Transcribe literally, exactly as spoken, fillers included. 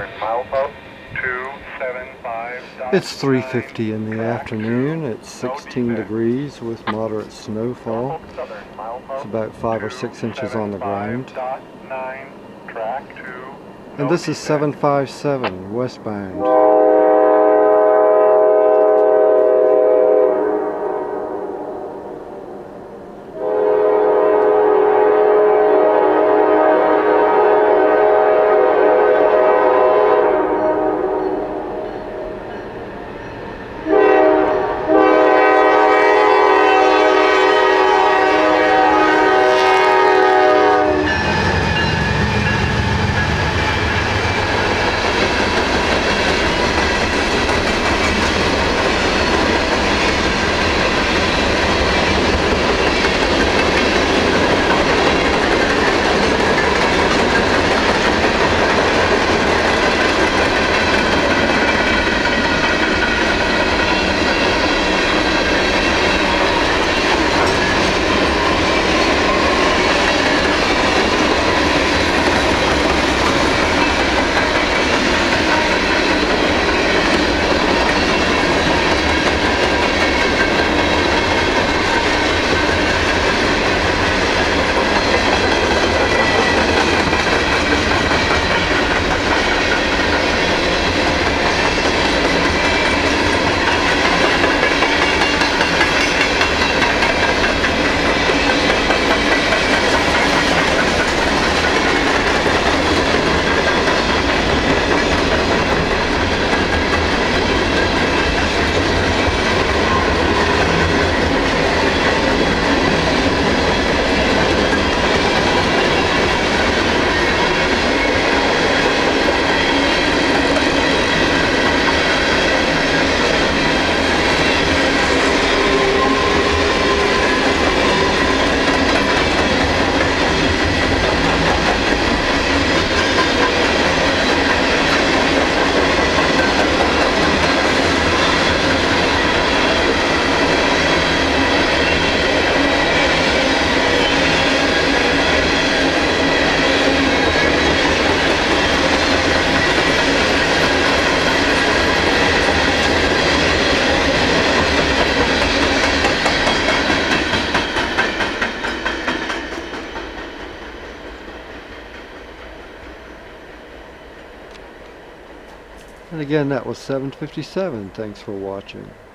Milepost two seven five. It's three fifty in the afternoon. It's sixteen degrees with moderate snowfall. It's about five or six inches on the ground. And this is seven five seven westbound. And again, that was seven fifty-seven. Thanks for watching.